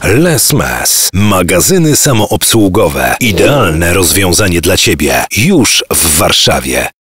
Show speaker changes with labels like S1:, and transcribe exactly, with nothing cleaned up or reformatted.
S1: Lesmes. Magazyny samoobsługowe. Idealne rozwiązanie dla Ciebie. Już w Warszawie.